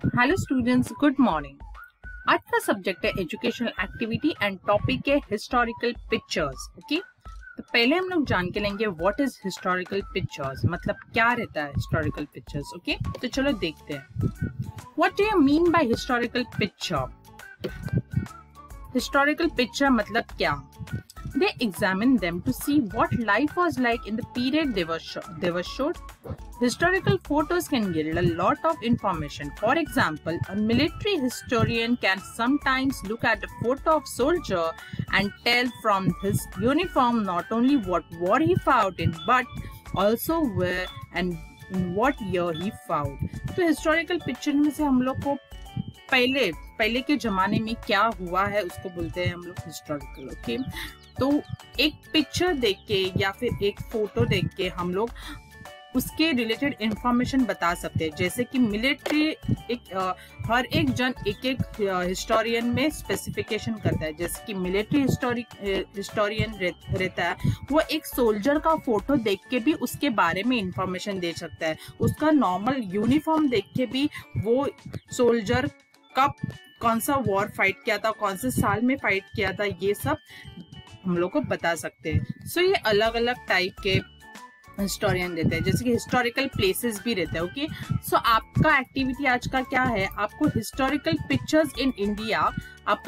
Hello students, good morning. आज का subject है एजुकेशनल एक्टिविटी एंड टॉपिक है हिस्टोरिकल पिक्चर्स। ओके, तो पहले हम लोग जान के लेंगे व्हाट इज हिस्टोरिकल पिक्चर्स, मतलब क्या रहता है हिस्टोरिकल पिक्चर्स। ओके, तो चलो देखते हैं what do you mean by historical picture. Historical picture मतलब क्या? They examine them to see what life was like in the period they were showed. Historical photos can give a lot of information. For example, a military historian can sometimes look at a photo of soldier and tell from his uniform not only what war he fought in, but also where and in what year he fought. तो historical picture में से हम लोग को पहले के जमाने में क्या हुआ है उसको बोलते हैं हम लोग हिस्टोरिकल। ओके, तो एक पिक्चर देख के या फिर एक फोटो देख के हम लोग उसके रिलेटेड इंफॉर्मेशन बता सकते हैं। जैसे कि मिलिट्री हर एक जन एक हिस्टोरियन में स्पेसिफिकेशन करता है। जैसे कि मिलिट्री हिस्टोरियन रहता है, वो एक सोल्जर का फोटो देख के भी उसके बारे में इंफॉर्मेशन दे सकता है। उसका नॉर्मल यूनिफॉर्म देख के भी वो सोल्जर कब कौन सा वॉर फाइट किया था, कौन से साल में फाइट किया था, ये सब हम लोग को बता सकते हैं। सो ये अलग अलग टाइप के हिस्टोरियन रहते हैं। जैसे कि हिस्टोरिकल प्लेसेस भी रहते हैं। ओके, सो आपका एक्टिविटी आज का क्या है? आपको हिस्टोरिकल पिक्चर्स इन इंडिया, आपको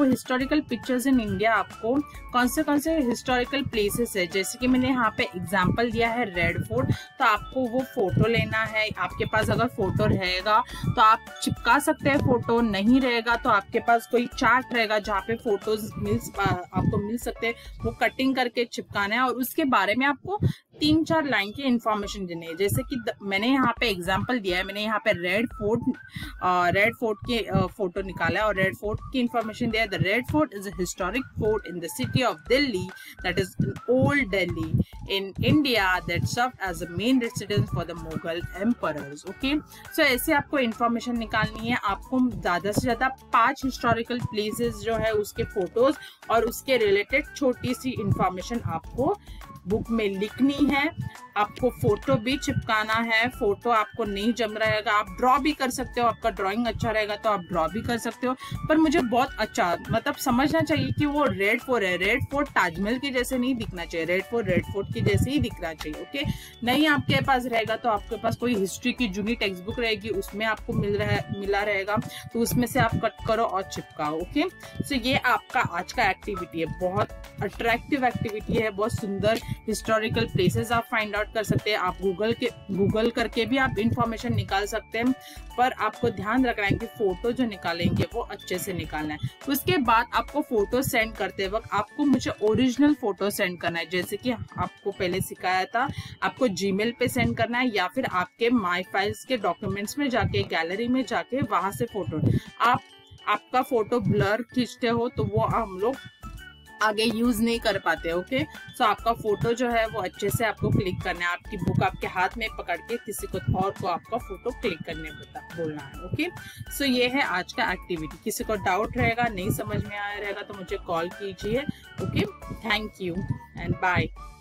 कौन से हिस्टोरिकल प्लेसेस है। जैसे कि मैंने यहाँ पे एग्जांपल दिया है रेड फोर्ट, तो आपको वो फोटो लेना है। आपके पास अगर फोटो रहेगा तो आप चिपका सकते हैं, फोटो नहीं रहेगा तो आपके पास कोई चार्ट रहेगा जहाँ पे फोटोज आपको मिल सकते हैं, वो कटिंग करके चिपकाना है और उसके बारे में आपको 3-4 लाइन की इंफॉर्मेशन देनी है। जैसे कि मैंने यहाँ पे एग्जांपल दिया है, मैंने यहाँ पे रेड फोर्ट की फोटो निकाला है और रेड फोर्ट की इंफॉर्मेशन दिया है। The red fort is a historic fort in the city of Delhi, that is old Delhi in India, that served as a main residence for the Mughal emperors. Okay, so ऐसे आपको information निकालनी है। आपको ज्यादा से ज्यादा 5 हिस्टोरिकल प्लेसेस जो है उसके फोटोज और उसके रिलेटेड छोटी सी इंफॉर्मेशन आपको बुक में लिखनी है। आपको फोटो भी चिपकाना है। फोटो आपको नहीं जम रहेगा, आप ड्रॉ भी कर सकते हो। आपका ड्राइंग अच्छा रहेगा तो आप ड्रॉ भी कर सकते हो, पर मुझे बहुत अच्छा मतलब समझना चाहिए कि वो रेड फोर्ट है। रेड फोर्ट ताजमहल के जैसे नहीं दिखना चाहिए, रेड फोर्ट के जैसे ही दिखना चाहिए। ओके, नहीं आपके पास रहेगा तो आपके पास कोई हिस्ट्री की जूनी टेक्स्ट बुक रहेगी, उसमें आपको मिला रहेगा, तो उसमें से आप कट करो और चिपकाओ। ओके, सो ये आपका आज का एक्टिविटी है। बहुत अट्रैक्टिव एक्टिविटी है, बहुत सुंदर हिस्टोरिकल प्लेसेस आप फाइंड आउट कर सकते हैं। आप गूगल करके भी आप इंफॉर्मेशन निकाल सकते हैं, पर आपको ध्यान रखना है कि फोटो जो निकालेंगे वो अच्छे से निकालना है। उसके बाद आपको फोटो सेंड करते वक्त आपको मुझे ओरिजिनल फोटो सेंड करना है। जैसे कि आपको पहले सिखाया था, आपको जीमेल पे सेंड करना है या फिर आपके माई फाइल्स के डॉक्यूमेंट्स में जाके, गैलरी में जाके वहां से फोटो आपका फोटो ब्लर खींचते हो तो वो हम लोग आगे यूज नहीं कर पाते। ओके, सो आपका फोटो जो है वो अच्छे से आपको क्लिक करना है। आपकी बुक आपके हाथ में पकड़ के किसी को और को आपका फोटो क्लिक करने बोलना है। ओके, सो ये है आज का एक्टिविटी। किसी को डाउट रहेगा, नहीं समझ में आया रहेगा तो मुझे कॉल कीजिए। Okay, thank you and bye.